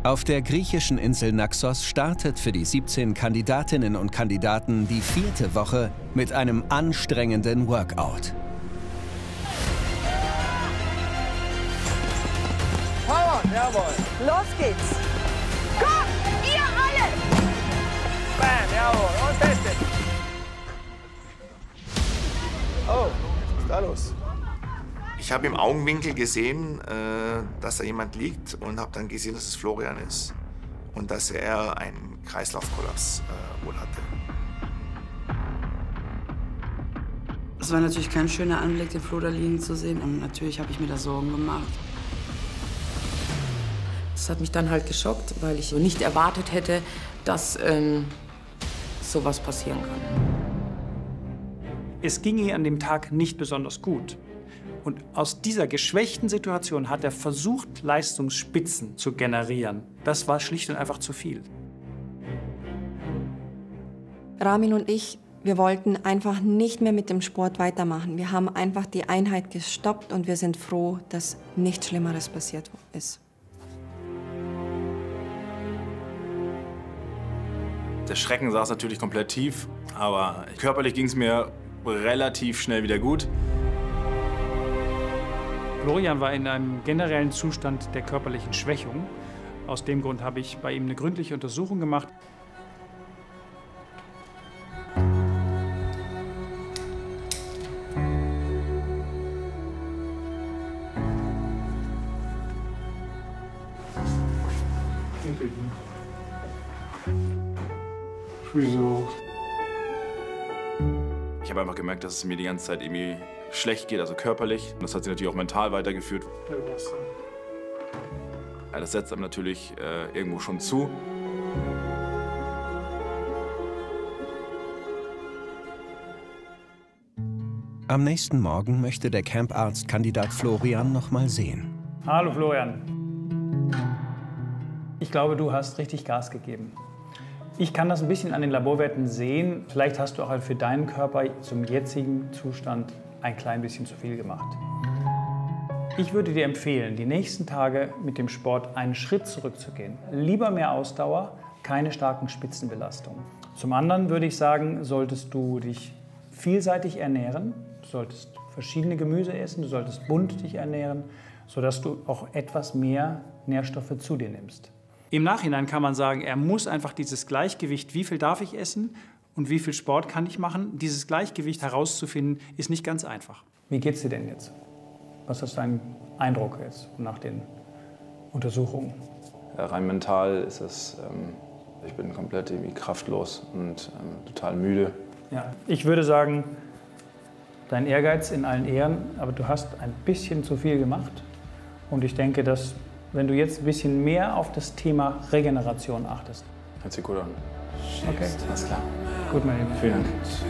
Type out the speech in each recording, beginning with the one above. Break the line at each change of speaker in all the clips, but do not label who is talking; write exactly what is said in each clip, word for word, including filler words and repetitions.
Auf der griechischen Insel Naxos startet für die siebzehn Kandidatinnen und Kandidaten die vierte Woche mit einem anstrengenden Workout.
Power, jawohl.
Los geht's. Komm, ihr alle!
Bam, jawohl. Und testet. Oh, was ist da los?
Ich habe im Augenwinkel gesehen, äh, dass da jemand liegt und habe dann gesehen, dass es Florian ist und dass er einen Kreislaufkollaps äh, wohl hatte.
Es war natürlich kein schöner Anblick, den Flo da liegen zu sehen. Und natürlich habe ich mir da Sorgen gemacht.
Das hat mich dann halt geschockt, weil ich nicht erwartet hätte, dass ähm, sowas passieren kann.
Es ging ihr an dem Tag nicht besonders gut. Und aus dieser geschwächten Situation hat er versucht, Leistungsspitzen zu generieren. Das war schlicht und einfach zu viel.
Ramin und ich, wir wollten einfach nicht mehr mit dem Sport weitermachen. Wir haben einfach die Einheit gestoppt und wir sind froh, dass nichts Schlimmeres passiert ist.
Der Schrecken saß natürlich komplett tief, aber körperlich ging es mir relativ schnell wieder gut.
Florian war in einem generellen Zustand der körperlichen Schwächung. Aus dem Grund habe ich bei ihm eine gründliche Untersuchung gemacht.
Wieso? Ich habe einfach gemerkt, dass es mir die ganze Zeit irgendwie schlecht geht, also körperlich. Und das hat sich natürlich auch mental weitergeführt. Ja, das setzt einem natürlich äh, irgendwo schon zu.
Am nächsten Morgen möchte der Camparzt-Kandidat Florian noch mal sehen.
Hallo Florian. Ich glaube, du hast richtig Gas gegeben. Ich kann das ein bisschen an den Laborwerten sehen. Vielleicht hast du auch für deinen Körper zum jetzigen Zustand ein klein bisschen zu viel gemacht. Ich würde dir empfehlen, die nächsten Tage mit dem Sport einen Schritt zurückzugehen. Lieber mehr Ausdauer, keine starken Spitzenbelastungen. Zum anderen würde ich sagen, solltest du dich vielseitig ernähren. Du solltest verschiedene Gemüse essen, du solltest bunt dich ernähren, sodass du auch etwas mehr Nährstoffe zu dir nimmst. Im Nachhinein kann man sagen, er muss einfach dieses Gleichgewicht, wie viel darf ich essen und wie viel Sport kann ich machen, dieses Gleichgewicht herauszufinden, ist nicht ganz einfach. Wie geht's dir denn jetzt? Was ist dein Eindruck jetzt nach den Untersuchungen?
Ja, rein mental ist es, ähm, ich bin komplett irgendwie kraftlos und ähm, total müde.
Ja, ich würde sagen, dein Ehrgeiz in allen Ehren, aber du hast ein bisschen zu viel gemacht. Und ich denke, dass wenn du jetzt ein bisschen mehr auf das Thema Regeneration achtest.
Hört sich gut an.
Okay.
Alles klar.
Gut, mein Lieber.
Vielen Dank.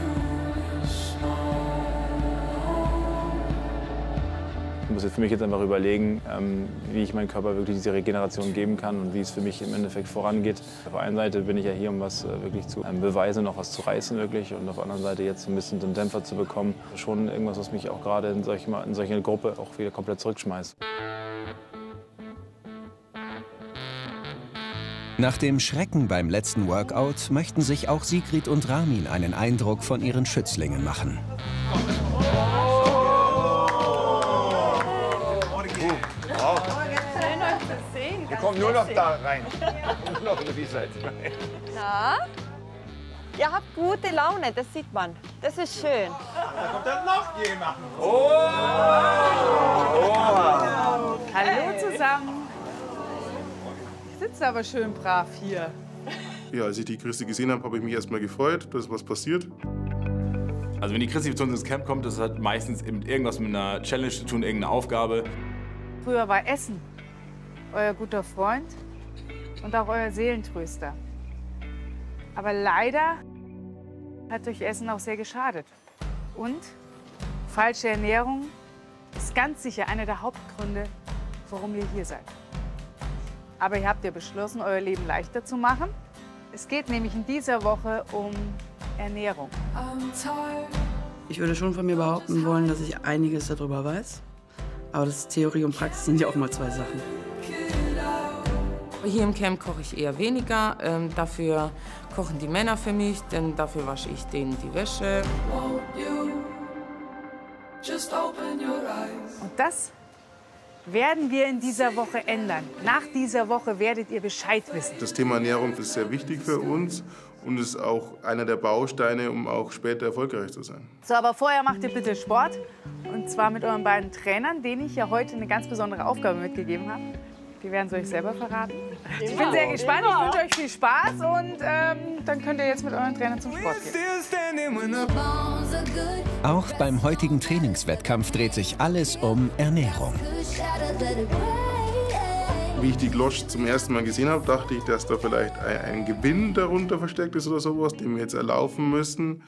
Ich muss jetzt für mich jetzt einfach überlegen, ähm, wie ich meinem Körper wirklich diese Regeneration geben kann und wie es für mich im Endeffekt vorangeht. Auf der einen Seite bin ich ja hier, um was äh, wirklich zu ähm, beweisen, noch was zu reißen wirklich. Und auf der anderen Seite jetzt so ein bisschen den Dämpfer zu bekommen. Schon irgendwas, was mich auch gerade in, solch, in solche Gruppe auch wieder komplett zurückschmeißt.
Nach dem Schrecken beim letzten Workout möchten sich auch Sigrid und Ramin einen Eindruck von ihren Schützlingen machen.
Schön, euch zu sehen. Wir kommen nur noch da rein. Nur noch in die Seite.
Na? Ihr habt gute Laune, das sieht man. Das ist schön.
Da kommt dann noch jemand.
Oh!
Oh.
Hallo zusammen. Ich sitze aber schön brav hier.
Ja, als ich die Christi gesehen habe, habe ich mich erstmal gefreut, dass was passiert.
Also wenn die Christi zu uns ins Camp kommt, das hat meistens irgendwas mit einer Challenge zu tun, irgendeine Aufgabe.
Früher war Essen euer guter Freund und auch euer Seelentröster. Aber leider hat euch Essen auch sehr geschadet. Und falsche Ernährung ist ganz sicher einer der Hauptgründe, warum ihr hier seid. Aber ihr habt ja beschlossen, euer Leben leichter zu machen. Es geht nämlich in dieser Woche um Ernährung.
Ich würde schon von mir behaupten wollen, dass ich einiges darüber weiß. Aber das Theorie und Praxis sind ja auch mal zwei Sachen.
Hier im Camp koche ich eher weniger. Ähm, dafür kochen die Männer für mich, denn dafür wasche ich denen die Wäsche.
Und das werden wir in dieser Woche ändern. Nach dieser Woche werdet ihr Bescheid wissen.
Das Thema Ernährung ist sehr wichtig für uns und ist auch einer der Bausteine, um auch später erfolgreich zu sein.
So, aber vorher macht ihr bitte Sport. Und zwar mit euren beiden Trainern, denen ich ja heute eine ganz besondere Aufgabe mitgegeben habe. Die werden es euch selber verraten. Ich bin sehr gespannt. Ich wünsche euch viel Spaß und ähm, dann könnt ihr jetzt mit euren Trainern zum Sport gehen.
Auch beim heutigen Trainingswettkampf dreht sich alles um Ernährung.
Wie ich die Glosch zum ersten Mal gesehen habe, dachte ich, dass da vielleicht ein, ein Gewinn darunter versteckt ist oder sowas, den wir jetzt erlaufen müssen.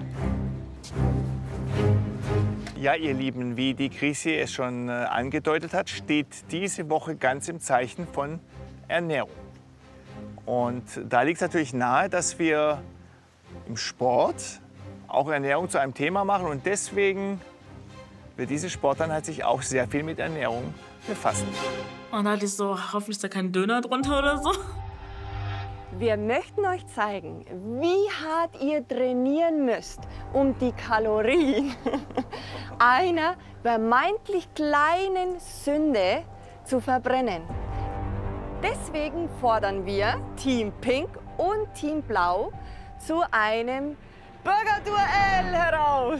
Ja, ihr Lieben, wie die Chrissy es schon äh, angedeutet hat, steht diese Woche ganz im Zeichen von Ernährung. Und da liegt es natürlich nahe, dass wir im Sport auch Ernährung zu einem Thema machen. Und deswegen wird diese Sporteinheit sich auch sehr viel mit Ernährung befassen.
Und da hatte ich so, hoffentlich ist da kein Döner drunter oder so.
Wir möchten euch zeigen, wie hart ihr trainieren müsst, um die Kalorien einer vermeintlich kleinen Sünde zu verbrennen. Deswegen fordern wir Team Pink und Team Blau zu einem Burger-Duell heraus.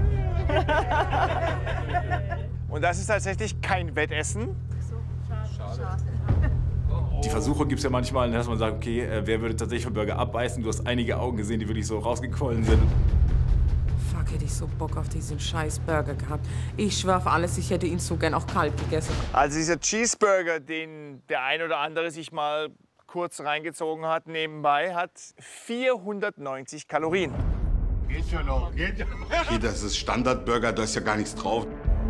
Und das ist tatsächlich kein Wettessen.
Die Versuche gibt es ja manchmal, dass man sagt, okay, wer würde tatsächlich einen Burger abbeißen? Du hast einige Augen gesehen, die wirklich so rausgequollen sind.
Fuck, hätte ich so Bock auf diesen scheiß Burger gehabt. Ich schwör auf alles, ich hätte ihn so gern auch kalt gegessen.
Also dieser Cheeseburger, den der ein oder andere sich mal kurz reingezogen hat, nebenbei, hat vierhundertneunzig Kalorien.
Geht ja noch, geht ja noch. Okay, das ist Standardburger, da ist ja gar nichts drauf.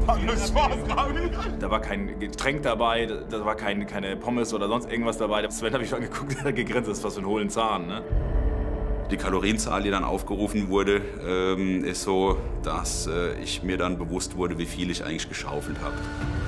Da war kein Getränk dabei, da war kein, keine Pommes oder sonst irgendwas dabei. Sven habe ich schon geguckt, der hat gegrinst, das ist was für ein hohlen Zahn. Ne?
Die Kalorienzahl, die dann aufgerufen wurde, ähm, ist so, dass äh, ich mir dann bewusst wurde, wie viel ich eigentlich geschaufelt habe.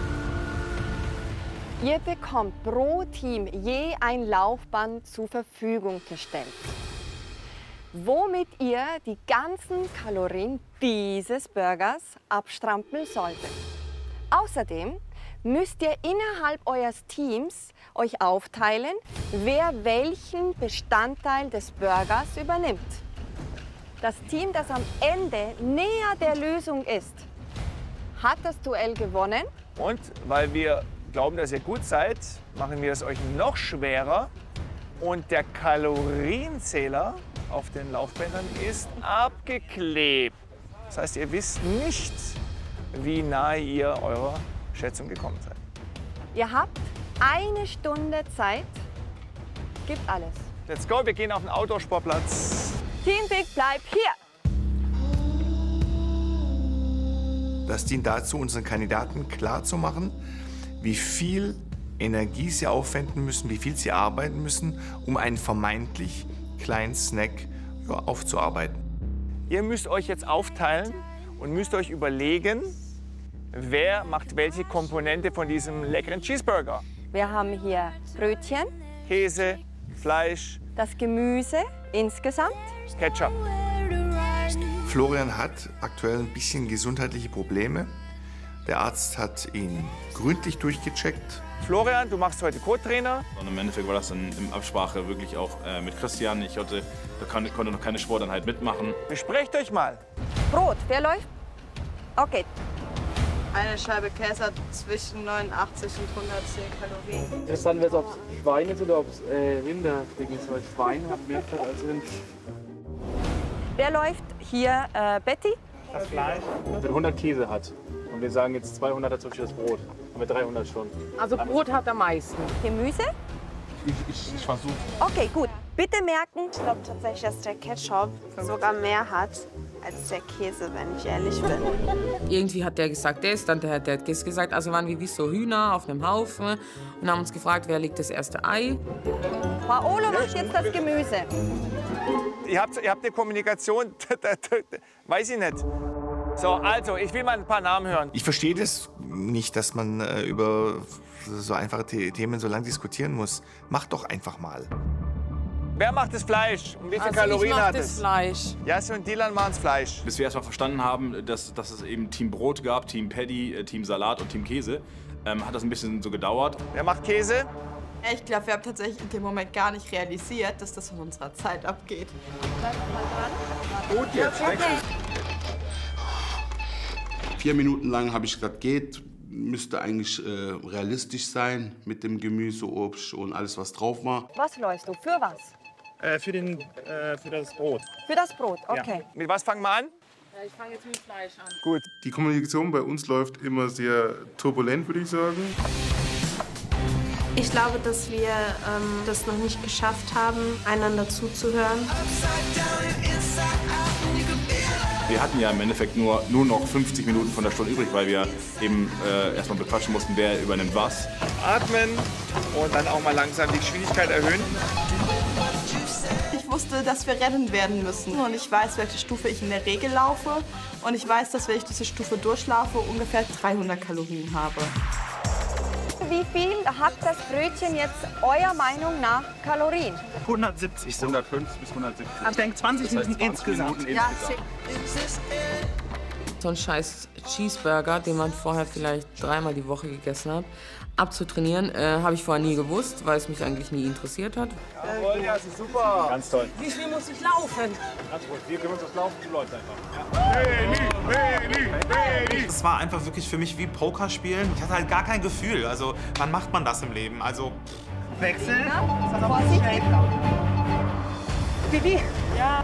Ihr bekommt pro Team je ein Laufband zur Verfügung gestellt, womit ihr die ganzen Kalorien dieses Burgers abstrampeln solltet. Außerdem müsst ihr innerhalb eures Teams euch aufteilen, wer welchen Bestandteil des Burgers übernimmt. Das Team, das am Ende näher der Lösung ist, hat das Duell gewonnen.
Und weil wir glauben, dass ihr gut seid, machen wir es euch noch schwerer. Und der Kalorienzähler auf den Laufbändern ist abgeklebt. Das heißt, ihr wisst nicht, wie nahe ihr eurer Schätzung gekommen seid.
Ihr habt eine Stunde Zeit. Gibt alles.
Let's go, wir gehen auf den Outdoor-Sportplatz.
Team Big bleibt hier.
Das dient dazu, unseren Kandidaten klarzumachen, wie viel Energie sie aufwenden müssen, wie viel sie arbeiten müssen, um einen vermeintlich kleinen Snack ja, aufzuarbeiten.
Ihr müsst euch jetzt aufteilen und müsst euch überlegen, wer macht welche Komponente von diesem leckeren Cheeseburger.
Wir haben hier Brötchen,
Käse, Fleisch,
das Gemüse insgesamt,
Ketchup.
Florian hat aktuell ein bisschen gesundheitliche Probleme. Der Arzt hat ihn gründlich durchgecheckt.
Florian, du machst heute Co-Trainer.
Und im Endeffekt war das dann in Absprache wirklich auch äh, mit Christian. Ich hatte, da kann, konnte noch keine Sporteinheit mitmachen.
Besprecht euch mal.
Brot, wer läuft? Okay.
Eine Scheibe Käse hat zwischen neunundachtzig und hundertzehn Kalorien.
Interessant wäre es, ob es Schwein ist oder ob es äh, Rinderding ist, weil Schwein hat mehr Fett als Rind.
Wer läuft hier? Äh, Betty?
Das Fleisch. Wenn hundert Käse hat und wir sagen jetzt zweihundert hat zum Beispiel das Brot, haben wir dreihundert schon.
Also Brot hat am meisten.
Gemüse?
Ich, ich, ich versuche.
Okay, gut. Bitte merken.
Ich glaube tatsächlich, dass der Ketchup sogar mehr hat als der Käse, wenn ich ehrlich bin.
Irgendwie hat der gesagt, der ist dann der, der hat gesagt, also waren wir wie so Hühner auf einem Haufen und haben uns gefragt, wer legt das erste Ei.
Paolo macht jetzt das Gemüse.
Ihr habt, ihr habt eine Kommunikation, weiß ich nicht. So, also, ich will mal ein paar Namen hören.
Ich verstehe das nicht, dass man äh, über so einfache The Themen so lange diskutieren muss. Mach doch einfach mal.
Wer macht das Fleisch? Und wie viele
Also
Kalorien
ich mach
hat
das
es?
Fleisch.
Jassi und Dylan machen das Fleisch.
Bis wir erstmal verstanden haben, dass, dass es eben Team Brot gab, Team Paddy, Team Salat und Team Käse, ähm, hat das ein bisschen so gedauert.
Wer macht Käse?
Ich glaube, wir haben tatsächlich in dem Moment gar nicht realisiert, dass das von unserer Zeit abgeht.
Bleib mal dran.
Gut jetzt,
Okay.
Vier Minuten lang habe ich gesagt, geht. Müsste eigentlich äh, realistisch sein mit dem Gemüse, Obst und alles, was drauf war.
Was läufst du? Für was?
Äh, für, den, äh, für das Brot.
Für das Brot, okay.
Mit was fangen wir an?
Ja, ich fange jetzt mit Fleisch an.
Gut.
Die Kommunikation bei uns läuft immer sehr turbulent, würde ich sagen.
Ich glaube, dass wir ähm, das noch nicht geschafft haben, einander zuzuhören.
Wir hatten ja im Endeffekt nur, nur noch fünfzig Minuten von der Stunde übrig, weil wir eben äh, erstmal bequatschen mussten, wer übernimmt was.
Atmen und dann auch mal langsam die Geschwindigkeit erhöhen.
Ich wusste, dass wir rennen werden müssen. Und ich weiß, welche Stufe ich in der Regel laufe. Und ich weiß, dass, wenn ich diese Stufe durchlaufe, ungefähr dreihundert Kalorien habe.
Wie viel hat das Brötchen jetzt eurer Meinung nach Kalorien?
hundertsiebzig. So. hundertfünfzig bis hundertsiebzig. Ich denke zwanzig Minuten insgesamt.
Ja,
So ein scheiß Cheeseburger, den man vorher vielleicht dreimal die Woche gegessen hat, abzutrainieren, äh, habe ich vorher nie gewusst, weil es mich eigentlich nie interessiert hat.
Jawohl, ja, das ist super. Ganz toll.
Wie viel muss ich laufen?
Ganz gut. Wir können uns das laufen, du läufst einfach. Ja.
Es war einfach wirklich für mich wie Pokerspielen. Ich hatte halt gar kein Gefühl. Also, wann macht man das im Leben? Also.
Wechseln.
Vorsichtig. Bibi.
Ja.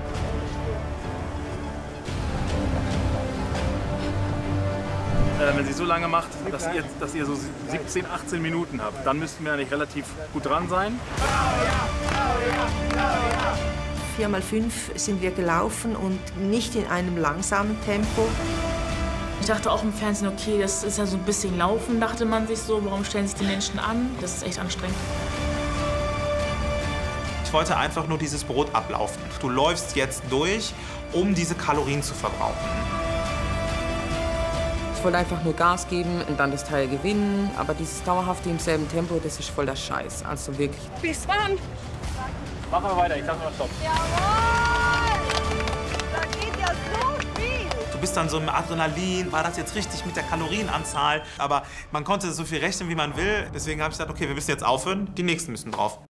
Äh, wenn sie so lange macht, dass ihr, dass ihr so siebzehn, achtzehn Minuten habt, dann müssten wir eigentlich relativ gut dran sein.
vier mal fünf sind wir gelaufen und nicht in einem langsamen Tempo.
Ich dachte auch im Fernsehen, okay, das ist ja so ein bisschen Laufen, dachte man sich so, warum stellen sich die Menschen an? Das ist echt anstrengend.
Ich wollte einfach nur dieses Brot ablaufen. Du läufst jetzt durch, um diese Kalorien zu verbrauchen.
Ich wollte einfach nur Gas geben und dann das Teil gewinnen, aber dieses dauerhafte im selben Tempo, das ist voll der Scheiß. Also wirklich.
Bis wann?
Machen wir weiter, ich sag mal Stopp.
Jawohl! Da geht ja so viel!
Du bist dann so im Adrenalin, war das jetzt richtig mit der Kalorienanzahl? Aber man konnte so viel rechnen, wie man will. Deswegen habe ich gesagt, okay, wir müssen jetzt aufhören, die Nächsten müssen drauf.